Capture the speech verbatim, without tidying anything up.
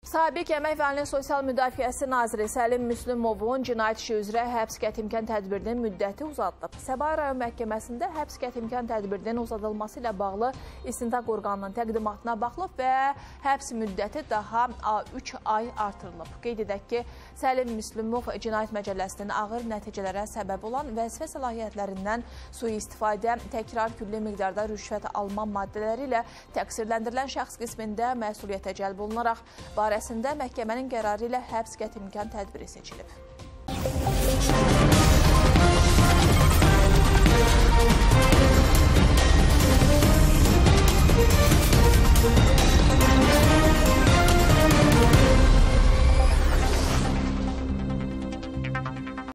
Sabiq Əmək və Əhalinin Sosial Müdafiəsi Naziri Səlim Müslümovun cinayət işi üzrə həbs qətimkan tədbirinin müddəti uzadılıb. Səbail rayon məhkəməsində həbs qətimkan tədbirinin uzadılması ilə bağlı istintaq orqanının təqdimatına baxılıb və həbs müddəti daha üç ay artırılıb. Qeyd edək ki, Səlim Müslümov cinayət məcəlləsinin ağır nəticələrə səbəb olan vəzifə səlahiyyətlərindən sui-istifadə, təkrar külli miqdarda rüşvət alma maddələri ilə təqsirləndirilən şəxs qismində məsuliyyətə cəlb olunaraq barəsində məhkəmənin qərarı ilə həbs qətimkan tədbiri seçilib.